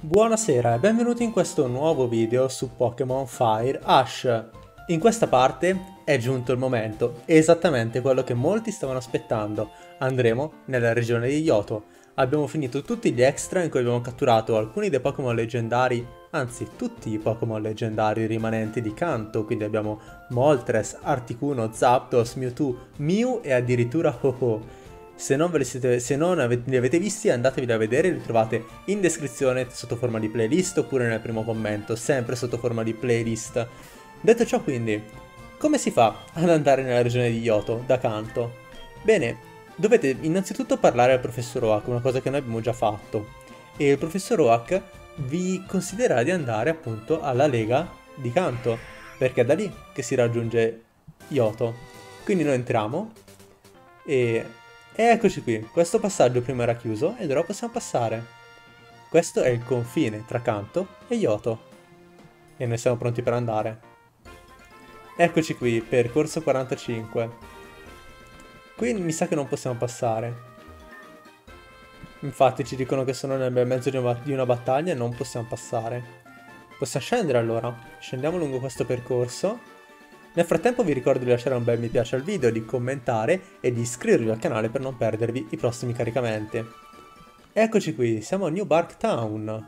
Buonasera e benvenuti in questo nuovo video su Pokémon Fire Ash. In questa parte è giunto il momento, esattamente quello che molti stavano aspettando. Andremo nella regione di Johto. Abbiamo finito tutti gli extra in cui abbiamo catturato alcuni dei Pokémon leggendari, anzi tutti i Pokémon leggendari rimanenti di Kanto, quindi abbiamo Moltres, Articuno, Zapdos, Mewtwo, Mew e addirittura Ho-Oh. Se non li avete visti, andatevi a vedere, li trovate in descrizione sotto forma di playlist oppure nel primo commento, sempre sotto forma di playlist. Detto ciò, quindi, come si fa ad andare nella regione di Johto da Kanto? Bene, dovete innanzitutto parlare al professor Oak, una cosa che noi abbiamo già fatto, e il professor Oak vi consiglierà di andare appunto alla Lega di Kanto, perché è da lì che si raggiunge Johto. Quindi noi entriamo e eccoci qui, questo passaggio prima era chiuso ed ora possiamo passare. Questo è il confine tra Kanto e Johto. E noi siamo pronti per andare. Eccoci qui, percorso 45. Qui mi sa che non possiamo passare. Infatti ci dicono che sono nel bel mezzo di una battaglia e non possiamo passare. Possiamo scendere allora. Scendiamo lungo questo percorso. Nel frattempo vi ricordo di lasciare un bel mi piace al video, di commentare e di iscrivervi al canale per non perdervi i prossimi caricamenti. Eccoci qui, siamo a New Bark Town.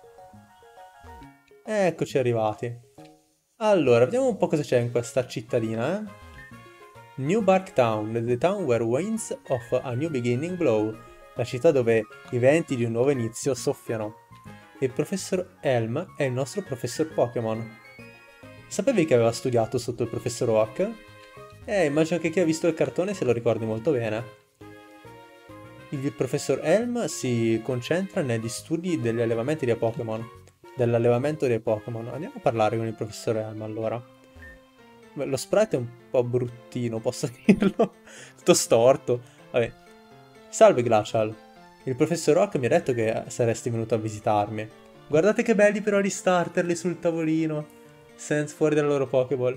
Eccoci arrivati. Allora, vediamo un po' cosa c'è in questa cittadina, New Bark Town, the town where winds of a new beginning blow. La città dove i venti di un nuovo inizio soffiano. Il professor Elm è il nostro professor Pokémon. Sapevi che aveva studiato sotto il professor Oak? Immagino che chi ha visto il cartone se lo ricordi molto bene. Il professor Elm si concentra negli studi degli allevamenti dei Pokémon. Dell'allevamento dei Pokémon. Andiamo a parlare con il professor Elm allora. Beh, lo sprite è un po' bruttino, posso dirlo? Tutto storto. Vabbè. Salve Glacial. Il professor Oak mi ha detto che saresti venuto a visitarmi. Guardate che belli però gli starter lì sul tavolino. Senza fuori dalla loro Pokéball.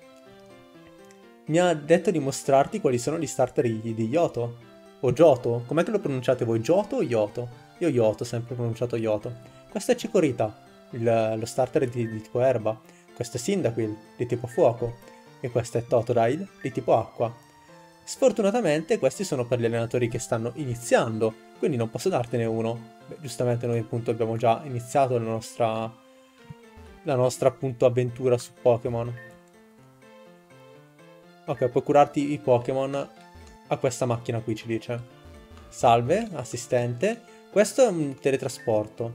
Mi ha detto di mostrarti quali sono gli starter di Johto. O Johto? Com'è che lo pronunciate voi? Johto o Johto? Io Johto, sempre pronunciato Johto. Questo è Chikorita, lo starter di tipo erba. Questo è Cyndaquil, di tipo fuoco. E questo è Totodile, di tipo acqua. Sfortunatamente questi sono per gli allenatori che stanno iniziando, quindi non posso dartene uno. Beh, giustamente noi appunto abbiamo già iniziato la nostra appunto avventura su Pokémon. Ok, puoi curarti i Pokémon a questa macchina qui, ci dice. Salve, assistente. Questo è un teletrasporto.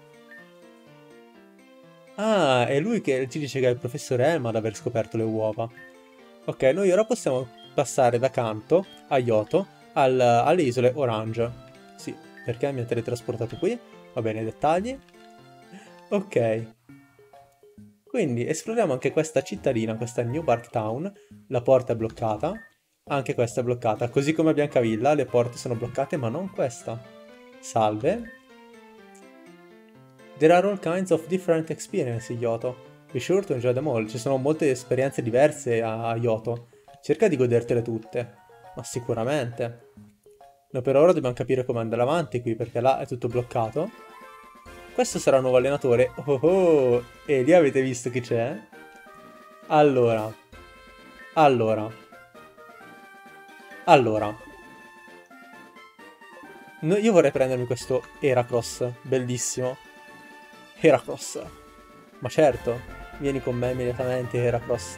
Ah, è lui che ci dice che è il professor Elm ad aver scoperto le uova. Ok, noi ora possiamo passare da Kanto a Johto alle isole Orange. Sì, perché mi ha teletrasportato qui? Va bene, dettagli. Ok. Quindi esploriamo anche questa cittadina, questa New Bark Town. La porta è bloccata. Anche questa è bloccata. Così come a Biancavilla le porte sono bloccate, ma non questa. Salve. There are all kinds of different experiences in Johto. Be sure to enjoy them all. Ci sono molte esperienze diverse a Johto. Cerca di godertele tutte. Ma sicuramente. No, per ora dobbiamo capire come andare avanti qui, perché là è tutto bloccato. Questo sarà il nuovo allenatore. Oh oh! E lì avete visto chi c'è? Allora. Io vorrei prendermi questo Heracross. Bellissimo. Heracross. Ma certo. Vieni con me immediatamente, Heracross.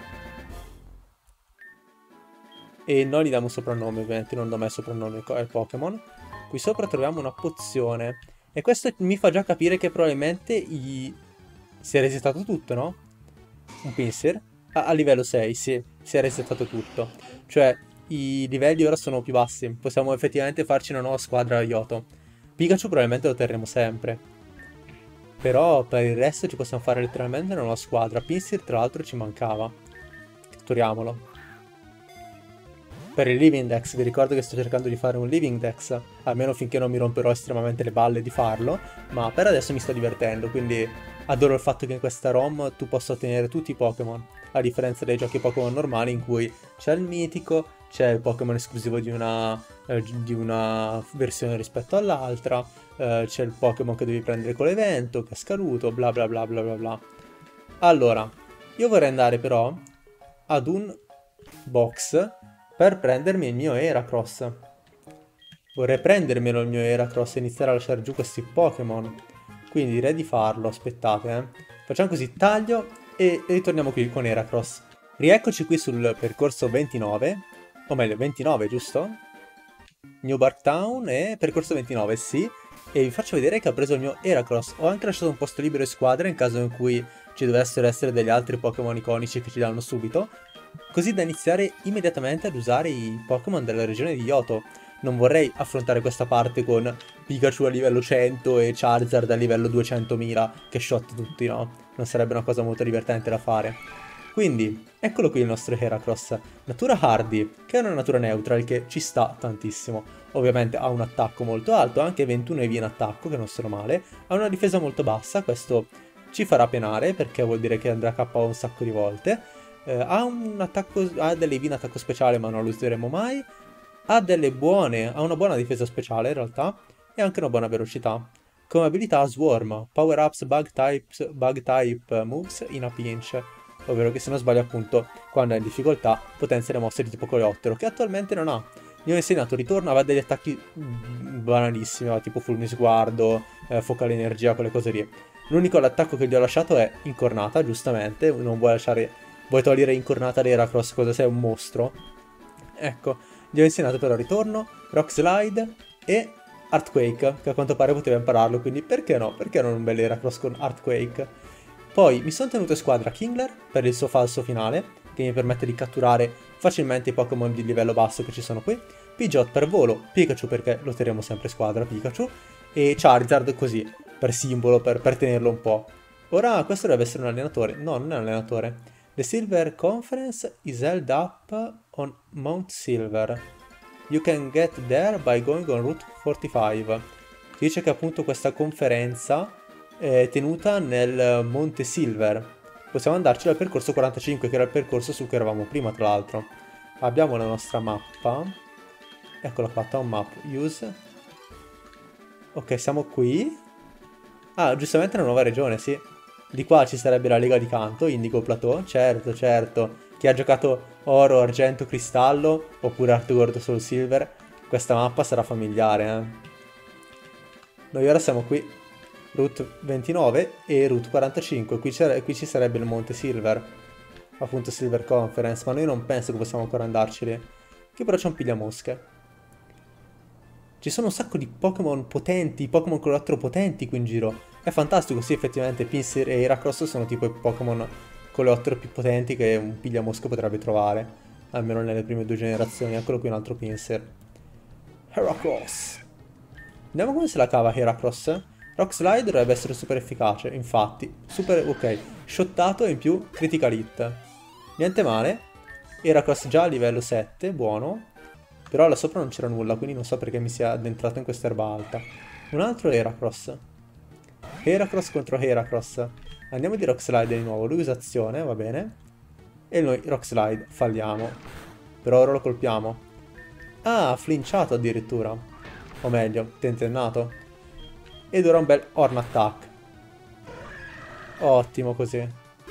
E noi gli diamo un soprannome, ovviamente. Non do mai soprannome ai Pokémon. Qui sopra troviamo una pozione. E questo mi fa già capire che probabilmente si è resettato tutto, no? Un Pinsir? A livello 6, sì, si è resettato tutto. Cioè, i livelli ora sono più bassi. Possiamo effettivamente farci una nuova squadra a Johto. Pikachu probabilmente lo terremo sempre. Però per il resto ci possiamo fare letteralmente una nuova squadra. Pinsir tra l'altro ci mancava. Catturiamolo. Per il Living Dex vi ricordo che sto cercando di fare un Living Dex, almeno finché non mi romperò estremamente le balle di farlo, ma per adesso mi sto divertendo, quindi adoro il fatto che in questa ROM tu possa ottenere tutti i Pokémon, a differenza dei giochi Pokémon normali in cui c'è il mitico, c'è il Pokémon esclusivo di una versione rispetto all'altra, c'è il Pokémon che devi prendere con l'evento, che è scaduto, bla bla bla bla bla bla. Allora, io vorrei andare però ad un box per prendermi il mio Heracross. Vorrei prendermelo il mio Heracross e iniziare a lasciare giù questi Pokémon. Quindi direi di farlo, aspettate, Facciamo così, taglio e ritorniamo qui con Heracross. Rieccoci qui sul percorso 29, o meglio 29, giusto? New Bark Town e percorso 29, sì. E vi faccio vedere che ho preso il mio Heracross. Ho anche lasciato un posto libero in squadra in caso in cui ci dovessero essere degli altri Pokémon iconici che ci danno subito, così da iniziare immediatamente ad usare i Pokémon della regione di Yoto. Non vorrei affrontare questa parte con Pikachu a livello 100 e Charizard a livello 200.000 che shot tutti, no? Non sarebbe una cosa molto divertente da fare. Quindi, eccolo qui il nostro Heracross. Natura Hardy, che è una natura neutral che ci sta tantissimo. Ovviamente ha un attacco molto alto, anche 21 EV in attacco, che non sono male. Ha una difesa molto bassa, questo ci farà penare perché vuol dire che andrà KO un sacco di volte. Ha delle EV in attacco speciale ma non lo useremo mai. Ha una buona difesa speciale in realtà e anche una buona velocità. Come abilità Swarm, Power Ups Bug Type Moves in a pinch, ovvero che se non sbaglio appunto quando è in difficoltà potenzia le mosse di tipo coleottero che attualmente non ha. Gli ho insegnato ritorno, aveva degli attacchi banalissimi, tipo fulmisguardo, focale energia, quelle cose lì. L'unico attacco che gli ho lasciato è incornata, giustamente, non vuoi togliere incornata da Heracross, cosa sei un mostro? Ecco, gli ho insegnato però ritorno, Rock Slide e Earthquake, che a quanto pare poteva impararlo, quindi perché no? Perché non un bel Heracross con Earthquake? Poi mi sono tenuto in squadra Kingler per il suo falso finale, che mi permette di catturare facilmente i Pokémon di livello basso che ci sono qui, Pidgeot per volo, Pikachu perché lo terremo sempre in squadra, Pikachu, e Charizard così, per simbolo, per tenerlo un po'. Ora questo dovrebbe essere un allenatore, no, non è un allenatore. The Silver Conference is held up on Mount Silver. You can get there by going on Route 45. Dice che appunto questa conferenza è tenuta nel Monte Silver. Possiamo andarci dal percorso 45, che era il percorso su cui eravamo prima, tra l'altro. Abbiamo la nostra mappa. Eccola qua, Town Map. Use. Ok, siamo qui. Ah, giustamente una nuova regione, sì. Di qua ci sarebbe la Lega di Canto, Indigo Plateau, certo, certo. Chi ha giocato Oro, Argento, Cristallo, oppure Art Gold Soul Silver, questa mappa sarà familiare, Noi ora siamo qui, Route 29 e Route 45, qui ci sarebbe il Monte Silver, appunto Silver Conference, ma noi non penso che possiamo ancora andarci lì. Qui però c'è un pigliamosche. Ci sono un sacco di Pokémon potenti, Pokémon coleottero potenti qui in giro. È fantastico, sì, effettivamente Pinsir e Heracross sono tipo i Pokémon coleottero più potenti che un pigliamosca potrebbe trovare. Almeno nelle prime due generazioni. Eccolo qui un altro Pinsir. Heracross. Vediamo come se la cava Heracross. Rock Slide dovrebbe essere super efficace, infatti. Super, ok. Shottato e in più Critical Hit. Niente male. Heracross già a livello 7, buono. Però là sopra non c'era nulla, quindi non so perché mi sia addentrato in questa erba alta. Un altro Heracross. Heracross contro Heracross. Andiamo di Rock Slide di nuovo. Lui usa azione, va bene. E noi Rock Slide, falliamo. Però ora lo colpiamo. Ah, ha flinciato addirittura. O meglio, tentennato. Ed ora un bel Horn Attack. Ottimo così.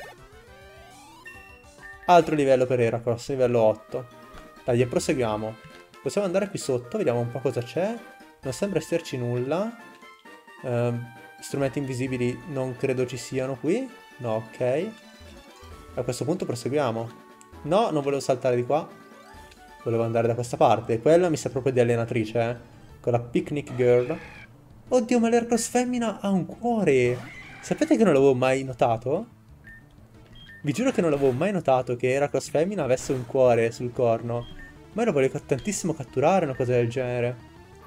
Altro livello per Heracross, livello 8. Dai, proseguiamo. Possiamo andare qui sotto, vediamo un po' cosa c'è. Non sembra esserci nulla. Strumenti invisibili non credo ci siano qui. No, ok. A questo punto proseguiamo. No, non volevo saltare di qua. Volevo andare da questa parte. Quella mi sa proprio di allenatrice, Con la Picnic Girl. Oddio, ma l'Heracross femmina ha un cuore. Sapete che non l'avevo mai notato? Vi giuro che non l'avevo mai notato che Heracross femmina avesse un cuore sul corno. Ma io lo volevo tantissimo catturare, una cosa del genere.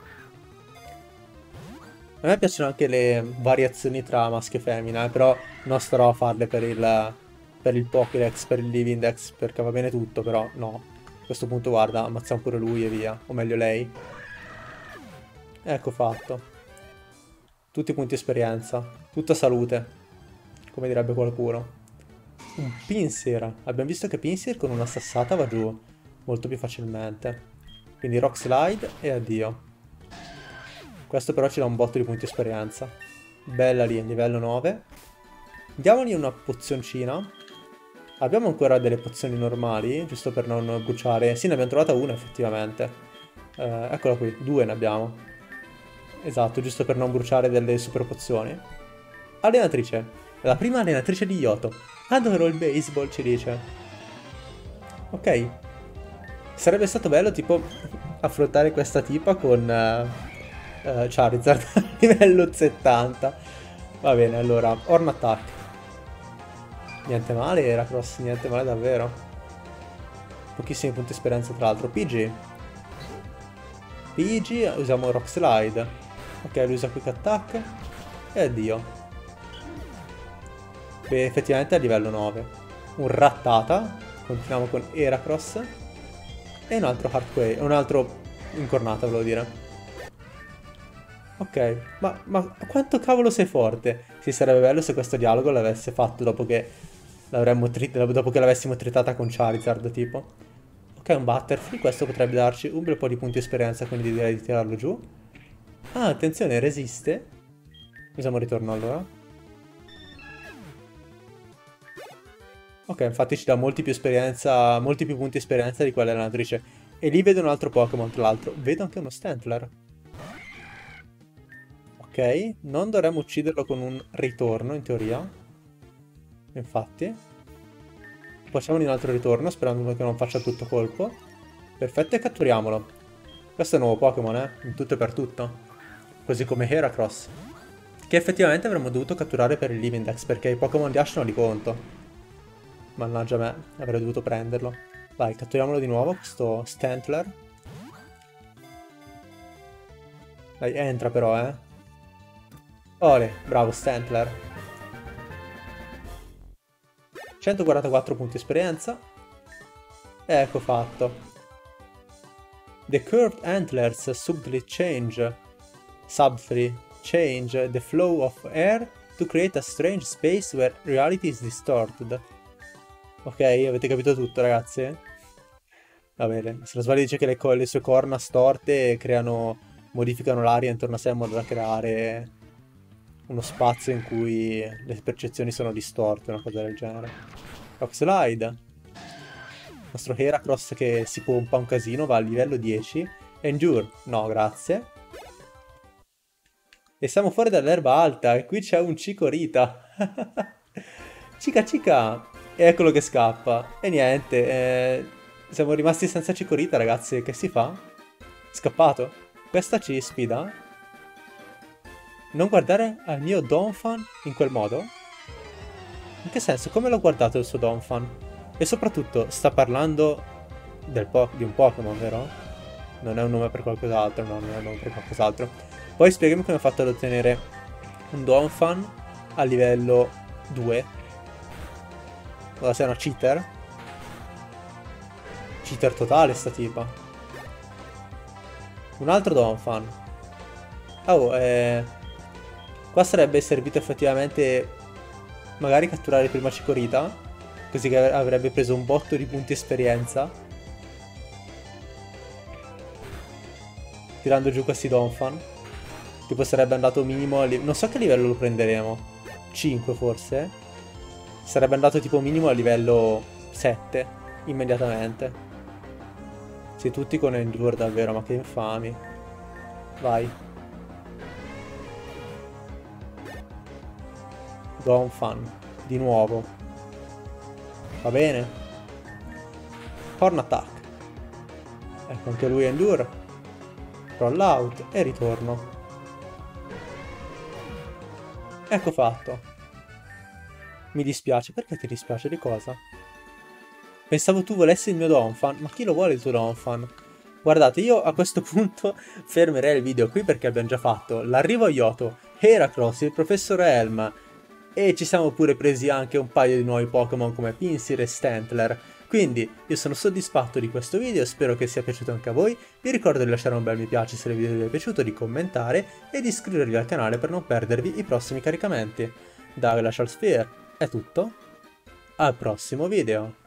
A me piacciono anche le variazioni tra maschio e femmina, però non starò a farle per il Pokédex, per il Livindex, perché va bene tutto, però no. A questo punto, guarda, ammazziamo pure lui e via. O meglio lei. Ecco fatto. Tutti punti esperienza. Tutta salute. Come direbbe qualcuno. Un Pinsir. Abbiamo visto che Pinsir con una sassata va giù. molto più facilmente. Quindi Rock Slide e addio. Questo però ci dà un botto di punti esperienza. Bella lì, livello 9. Diamogli una pozioncina. Abbiamo ancora delle pozioni normali, giusto per non bruciare. Sì, ne abbiamo trovata una effettivamente. Eccola qui, 2 ne abbiamo. Esatto, giusto per non bruciare delle super pozioni. Allenatrice. La prima allenatrice di Yoto. Adoro il baseball, ci dice. Ok. Sarebbe stato bello, tipo, affrontare questa tipa con Charizard a livello 70. Va bene, allora, Horn Attack. Niente male, Heracross, niente male davvero. Pochissimi punti esperienza tra l'altro. PG. PG, usiamo Rock Slide. Ok, lui usa Quick Attack. E addio. Beh, effettivamente è a livello 9. Un Rattata. Continuiamo con Heracross. E un altro Heartquake. Un altro Incornata, volevo dire. Ok, ma quanto cavolo sei forte? Sì, sarebbe bello se questo dialogo l'avesse fatto dopo che l'avessimo tritata con Charizard, tipo. Ok, un Butterfree, questo potrebbe darci un bel po' di punti esperienza, quindi direi di tirarlo giù. Ah, attenzione, resiste. Usiamo ritorno allora. Ok, infatti ci dà molti più punti esperienza di quell'allenatrice. E lì vedo un altro Pokémon, tra l'altro. Vedo anche uno Stantler. Ok, non dovremmo ucciderlo con un ritorno, in teoria. Infatti. Facciamo un altro ritorno, sperando che non faccia tutto colpo. Perfetto, e catturiamolo. Questo è un nuovo Pokémon, in tutto e per tutto. Così come Heracross. Che effettivamente avremmo dovuto catturare per il Livindex, perché i Pokémon di Ash non li conto. Mannaggia me, avrei dovuto prenderlo. Vai, catturiamolo di nuovo, questo Stantler. Dai, entra però, Ole, bravo Stantler. 144 punti esperienza. Ecco fatto. The curved antlers subtly change the flow of air to create a strange space where reality is distorted. Ok, avete capito tutto, ragazzi? Va bene, se non sbaglio dice che le sue corna storte modificano l'aria intorno a sé in modo da creare uno spazio in cui le percezioni sono distorte, una cosa del genere. Rock Slide. Il nostro Heracross che si pompa un casino, va a livello 10. Endure. No, grazie. E siamo fuori dall'erba alta e qui c'è un Chikorita. Cica cica. E eccolo che scappa. E niente, siamo rimasti senza Chikorita, ragazzi. Che si fa? Scappato. Questa ci sfida. Non guardare al mio Donphan in quel modo? In che senso? Come l'ho guardato il suo Donphan? E soprattutto, sta parlando di un Pokémon, vero? Non è un nome per qualcos'altro, no, non è un nome per qualcos'altro. Poi spiegami come ha fatto ad ottenere un Donphan a livello 2. Cosa sei una cheater? Cheater totale sta tipa. Un altro Donphan. Oh, qua sarebbe servito effettivamente magari catturare prima Chikorita, così che avrebbe preso un botto di punti esperienza. Tirando giù questi Donphan. Tipo sarebbe andato minimo non so che livello lo prenderemo. 5 forse? Sarebbe andato tipo minimo a livello 7. Immediatamente. Sì, tutti con Endure davvero, ma che infami. Vai. Donphan. Di nuovo. Va bene. Horn Attack. Ecco, anche lui Endure. Roll out e ritorno. Ecco fatto. Mi dispiace. Perché ti dispiace di cosa? Pensavo tu volessi il mio Donphan. Ma chi lo vuole il tuo Donphan? Guardate, io a questo punto fermerei il video qui perché abbiamo già fatto l'arrivo a Yoto, Heracross, il professor Elm e ci siamo pure presi anche un paio di nuovi Pokémon come Pinsir e Stantler. Quindi io sono soddisfatto di questo video, spero che sia piaciuto anche a voi, vi ricordo di lasciare un bel mi piace se il video vi è piaciuto, di commentare e di iscrivervi al canale per non perdervi i prossimi caricamenti. Da Glacial Sphere è tutto, al prossimo video!